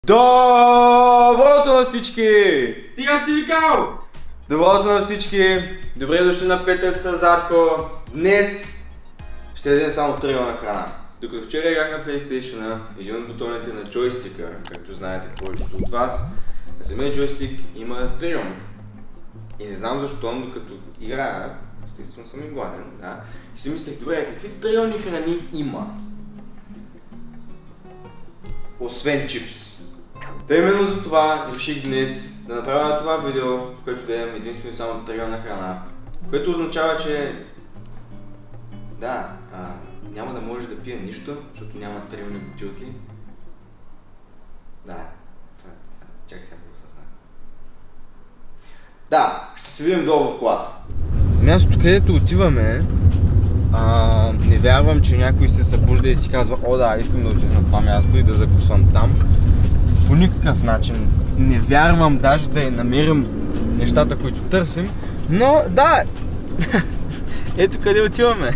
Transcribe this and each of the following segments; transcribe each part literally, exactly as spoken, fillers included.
Доброто на всички! Стига си викал! Доброто на всички! Добре дошли на Петър Зарко. Днес ще ядем само трилна храна. Докато вчера играх на PlayStation, един от бутоните на джойстика, както знаете повечето от вас, на самия джойстик има трилник. И не знам защо, но докато играя, естествено съм и гладен, да, и си мислех, добре, какви трилни храни има? Освен чипс. Та именно за това реших днес да направя това видео, в което да имам единствено само трилна храна, което означава, че да, а, няма да може да пия нищо, защото няма трилни бутилки. Да, това, това, чакай сега да осъзна. Да, ще се видим долу в колата. Мястото, където отиваме, а, не вярвам, че някой се събужда и си казва, о да, искам да отида на това място и да закусвам там. По никакъв начин не вярвам даже да я намерим нещата, които търсим, но да, ето къде отиваме.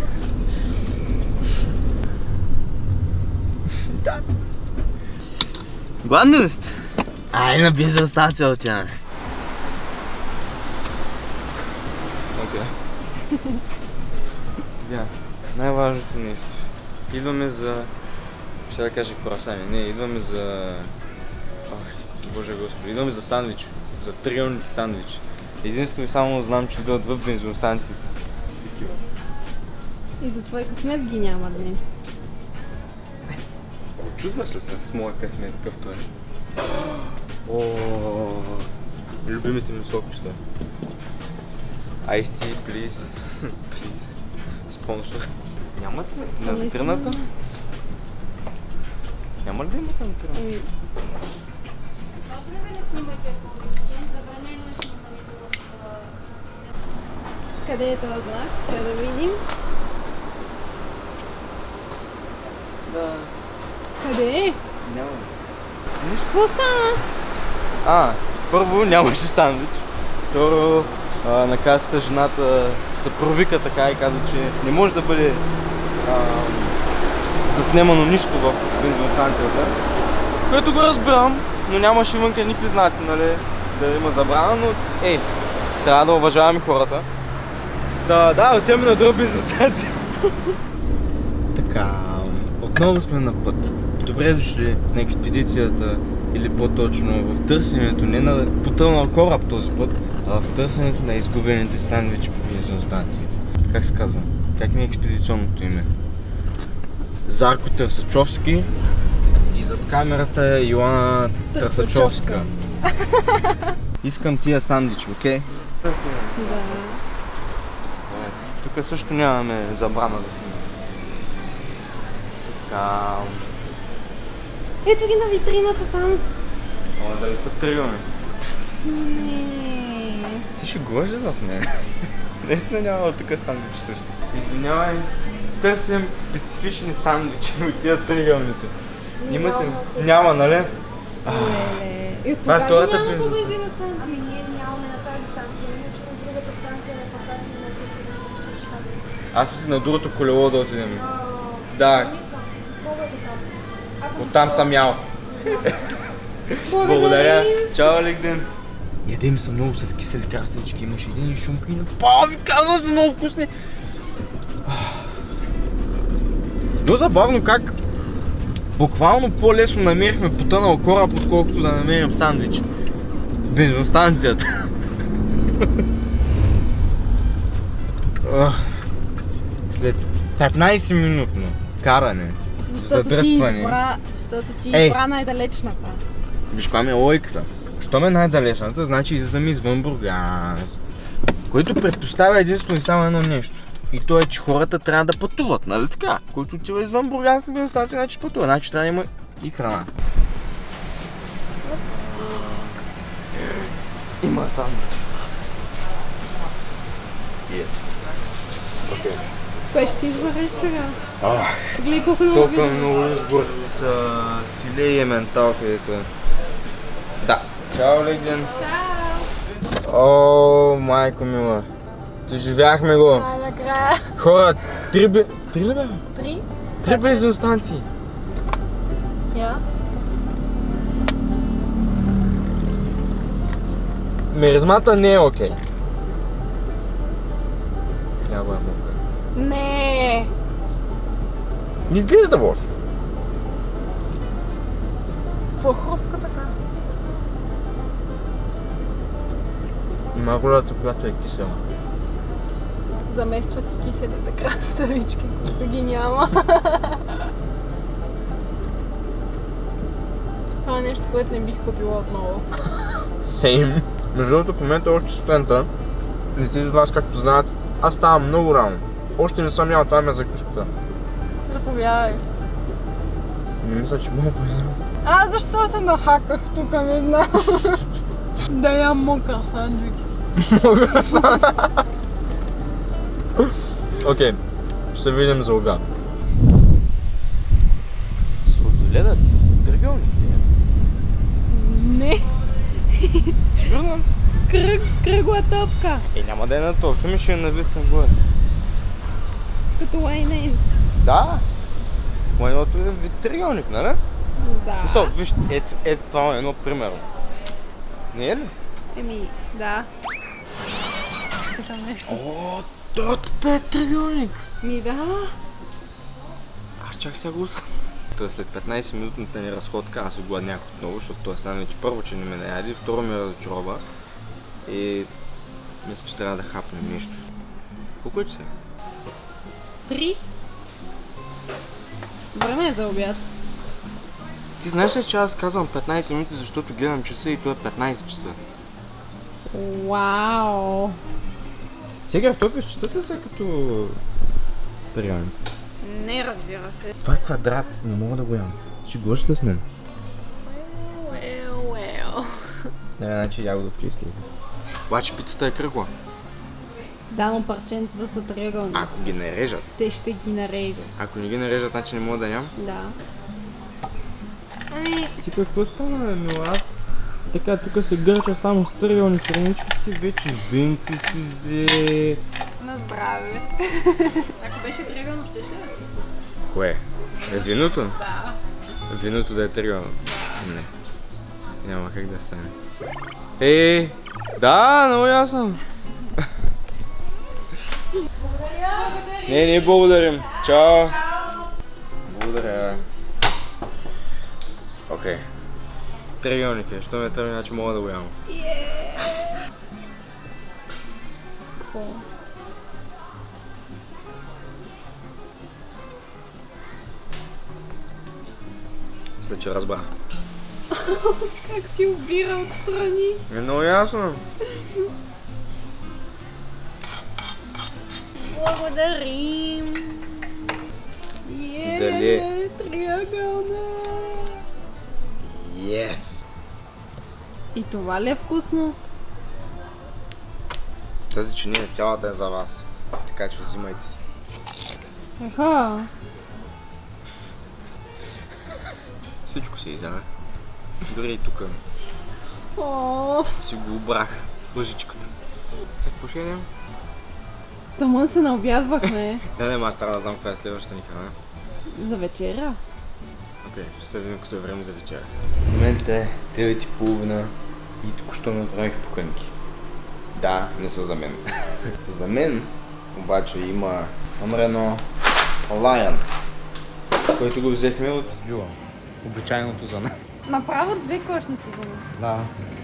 Да. Гладни ли сте? Ай, на бензиностанция отиваме. Окей. Сега, най-важното нещо. Идваме за... ще да кажа круасани. Не, идваме за... Ох, Боже Господи, идваме за сандвич. За трилните сандвичи. Единствено и само знам, че идват в бензиностанциите. И за твой късмет ги няма днес. Очудваш ли се с моя късмет, какъвто е? Ооо, любимите ми сокчета. Ice tea, please. Please. Спонсор. Нямате ли? На витрината? Няма ли да имате на витрината? Еми... Къде е този знак? Трябва да видим. Да. Къде е? Няма. Нищо. Какво стана? А, първо нямаше сандвич. Второ, а, на касата жената се провика така и каза, че не може да бъде а, заснемано нищо в бензиностанцията. Което го разбирам, но нямаше вънка никакви знаци, нали, да има забрана, но ей, трябва да уважаваме хората. Да, да, отиваме на друга бензиностанция. Така, отново сме на път. Добре дошли на експедицията, или по-точно в търсенето, не на потънал кораб този път, а в търсенето на изгубените сандвичи по бензиностанциите. Как се казва? Как ми е експедиционното име? Зарко Търсачовски и зад камерата е Йоана Търсачовска. Искам тия сандвичи, окей? Да. Тук също нямаме забрана да снимаме. Така... Ето ги на витрината там. Ама дали са трилни? Не. Ти ще говориш ли с мен? Наистина няма тук сандвичи също. Извинявай, търсим специфични сандвичи от тия трилните. Имате ли? Няма, нали? Леле. И от Това е кога втората няма бензиностанция. бензиностанция? Ние нямаме на тази станция, иначе на другата станция на Факаци на другата. Аз мисля на другото колело да отидем. Да. Оттам съм ял. Благодаря. Чао, Лигден. Ядем са много с кисели краставички. Имаш един шумка и на... Па, ви казвам са много вкусни. Но забавно как буквално по-лесно намерихме потънал кораб, отколкото да намерим сандвич в бензиностанцията. След петнайсет минутно каране, Защото ти избра, защото ти избра най-далечната. Виж каква ми е логиката. Що ме е най-далечната, значи излизаме извън Бургас. Което предпоставя единствено и само едно нещо. И то е, че хората трябва да пътуват, нали така? Който отива извън Бургас на бензиностанция, значи пътува, значи трябва да има и храна. Има сандвич. Yes. Окей. Кое ще ти избереш сега? Ах, Гледай колко много толкова видно. много избор. С филе и ементал, където е. Да. Чао, Лигден. Чао! О, майко мила. Доживяхме го. Най-накрая. Хора, три бе... Три ли бе? Три? Три бензиностанции. Я? Миризмата не е окей. Трябва е мокър. Не. Не изглежда лошо. Какво хрупка така? Марулята, която е кисела. Заместват и киселите краставички, които ги няма. Това е нещо, което не бих купила отново. Сейм. Между другото, в момента още студента. Не сте из вас, както знаят, аз ставам много рано. Още не съм ял, това ми е закуската. Заповядай. Не мисля, че мога поизрам. А защо се нахаках тук, не знам. Да ям мокър сандвич. Мокър сандвич. Окей, ще се видим за обяд. Сладоледът? Триъгълник ли е? Не. Сигурно? Кръг, кръгла топка. Е, няма да е на топка, ми ще е на вид на горе. Като лайнейнц. Да. Лайното е вид триъгълник, нали? Да. Мисъл, виж, ето, ето това е едно примерно. Не е ли? Еми, да. Питам нещо. О, това е триъгълник. Ми да. Аз чак сега го усъм. След петнайсет минутната ни разходка аз огладнях отново, защото той сандвич първо, че не ме наяди, второ ме разочарова и мисля, че трябва да хапнем нещо. Колко е часа? Три. Време е за обяд. Ти знаеш ли, че аз казвам петнайсет минути, защото гледам часа и то е петнайсет часа? Вау! Ти картофи считате се като триъгълник? Не, разбира се. Това е квадрат, не мога да го ям. Шегуваш ли с мен? Уел, уел. Не, значи ягодов чизкейк. Обаче пицата е кръгла. Да, но парченцата са триъгълни. Ако ги нарежат. Те ще ги нарежат. Ако не ги нарежат, значи не мога да ям. Да. Ами... Ти какво стана, бе, мила? Аз така тук се гърча само с триъгълни чернички, ти вече винци си взе. На здраве. Ако беше триъгълно, ще ще да си вкуса. Кое? Е виното? Да. Виното да е триъгълно? Не. Няма как да стане. Е, да, много ясно. Благодаря. Не, не благодарим. Чао. Благодаря. Окей. Триъгълник е, що ме тръгне, значи мога да го ям. Какво? Мисля, че разбра. Как си обира отстрани? Е много ясно. Благодарим. Е, Дали? триъгълна. Yes. И това ли е вкусно? Тази чиния цялата е за вас. Така че взимайте си. Еха. Всичко се изяде. Дори и тук О, си го обрах с лъжичката. Сега какво ще ядем? тъмън се наобядвахме. Не, не, аз трябва да знам каква е следващата ни храна. За вечеря? Окей, ще се видим като е време за вечеря. В момента е девет и половина и току-що направих покънки. Да, не са за мен. За мен обаче има номер едно Lion, който го взехме от Юла. Обичайното за нас. Направо две кошници за мен. Да.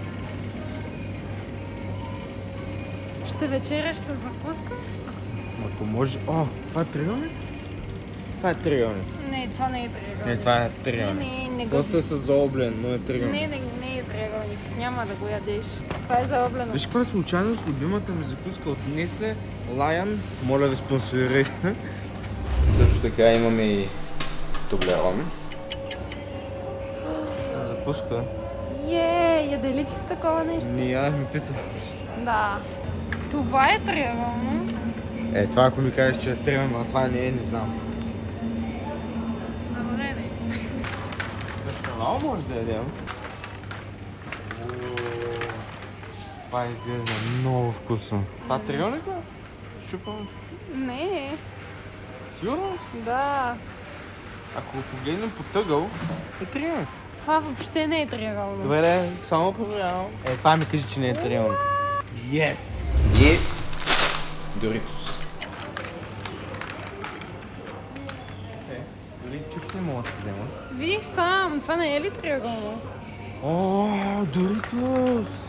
Ще вечеряш с закуска? Ако може... О, това е триъгълник? Това е триъгълник. Не, това не е триъгълник. Не, това е Не, триъгълник. не, не го... Просто е с заоблен, но е триъгълник. Не, не, не е триъгълник. Няма да го ядеш. Това е заоблено. Виж каква е случайност, любимата ми закуска от Nestle Lion. Моля ви, спонсорирайте. Също така имаме и Toblerone. За закуска. Е, яде ли ти си такова нещо? Не ядахме пица. Да. Това е триъгълно. Е, това ако ми кажеш, че е триъгълно, а това не е, не знам. Добре, не. Кашкавал може да ядем. Това изглежда много вкусно. Това триъгълник ли? Щупам. Не. Сигурно? Да. Ако го погледнем по тъгъл, е триъгълник. Това въобще не е триъгълно. Добре, да, само проверявам. Е, това ми кажи, че не е триъгълно. Yes! И... Доритос. Е, дори чупс не мога да се взема. Виж там, това не е ли триъгълно? О, Доритос!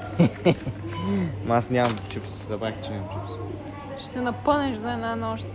Ма аз нямам чупс, забравих, че нямам чупс. Ще се напънеш за една нощ.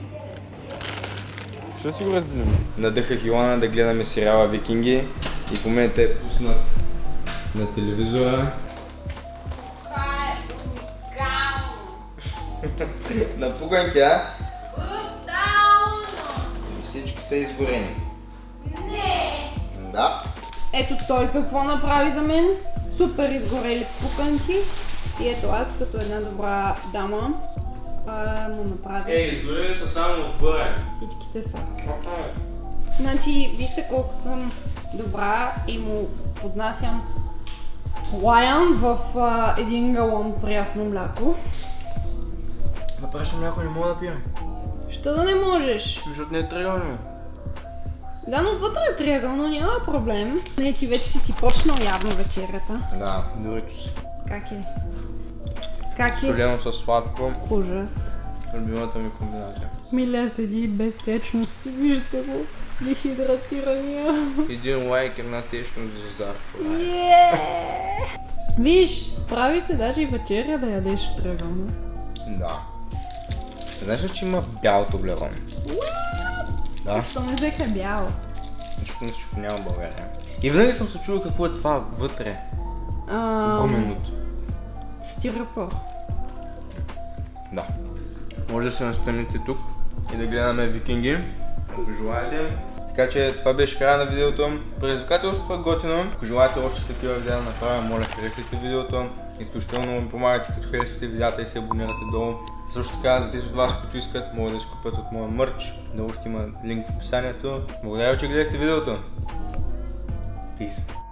Ще си го разделим. Надъхах Илона да гледаме сериала Викинги и в момента е пуснат на телевизора. Това е уникално! На пуганки, а? Брутално! Всички са изгорени. Не! Да. Ето той какво направи за мен. Супер изгорели пуканки. И ето аз като една добра дама а, му направя. Ей, изгорели са само отгоре. Всичките са. Значи, вижте колко съм добра и му поднасям лаян в а, един галон прясно мляко. На прясно мляко не мога да пия. Що да не можеш? Защото не е триъгълно. Да, но вътре е триъгълно, няма проблем. Не, ти вече си си почнал явно вечерята. Да, Доритос. Как е? Как е? Солено със сладко. Ужас. Любимата ми комбинация. Миля седи без течност. Вижте го. Дехидратирания. Един лайк, една течност звезда. Yeah! Виж, справи се даже и вечеря да ядеш в триъгълно. Да. Знаеш ли, че има бял Тоблерон? Да. Защо не взеха бяло? Защото мисля, че няма в България. И винаги съм се чудил какво е това вътре. Ам, Гуменото. Стиропор. Да. Може да се настанете тук и да гледаме Викинги, ако желаете. Така че това беше края на видеото. Предизвикателството е готино. Ако желаете още такива видеа да направя, моля харесайте видеото. Изключително ми помагате като харесате видеята и се абонирате долу. Също така за тези от вас, които искат, могат да си купят от моя мърч. Долу ще има линк в описанието. Благодаря ви, че гледахте видеото. Peace.